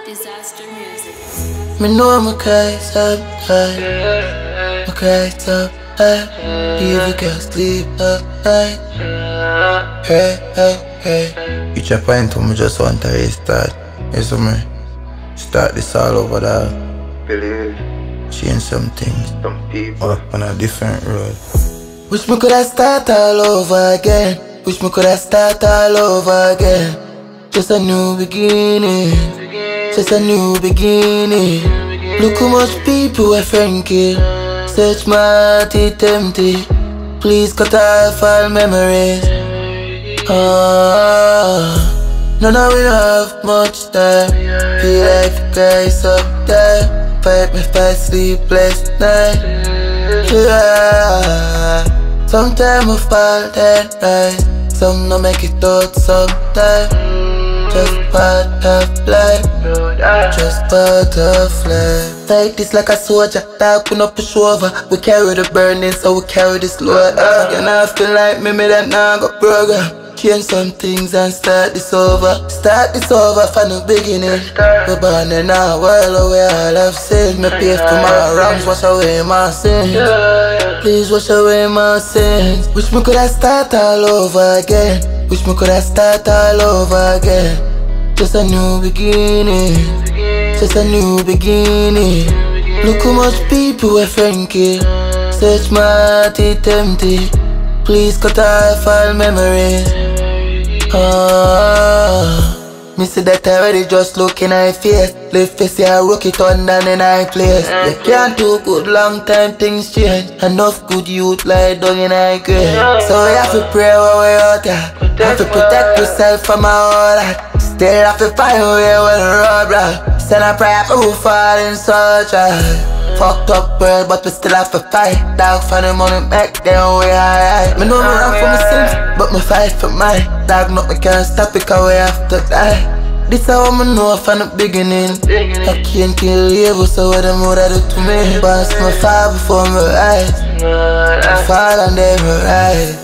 Disaster music. Me know my case up high. My case up high. Even can't sleep up night. Hey, hey, hey. Each a point when me just want to restart. You see me? Start this all over there. Believe. Change some things. Some people up on a different road. Wish me coulda start all over again. Wish me coulda start all over again. Just a new beginning. Just a new beginning. Look how much people are frankie. Search my heart, it empty. Please cut off all memories. None of we don't have much time. Feel like guys up there. Fight me for sleepless night. Yeah. Sometimes I fall then rise. Some no make it out sometimes. Just part of life. Just part of life. Fight this like a soldier. Dark we no push over. We carry the burning so we carry this load. You know I feel like me that now got program. Change some things and start this over. Start this over from the beginning. We're born in a world where all have sinned. Me pay for my wrongs, wash away my sins. Please wash away my sins. Wish me coulda start all over again. Wish me coulda start all over again. Just a new beginning. Just a new beginning. Look how much people are frankie. Search my heart, it empty. Please cut off all memories. Me see that already just looking at your face. Lift face, yeah, rock it on down in our place. You can't do good long time, things change. Enough good youth lie down in our grave. So you have to pray while we out there. Have to protect yourself from all that. Still have to find a way when the road block. Send a prayer for who fall in such a fucked up world, but we still have to fight. Dog for the money, make them way alright. Me know me run for my sins, but me fight for mine. Dog nothing can stop it, cause we have to die. This how me know from the beginning. I can't kill evil, so what them would I do to me? Bounce my fall before me rise. I fall and then me rise.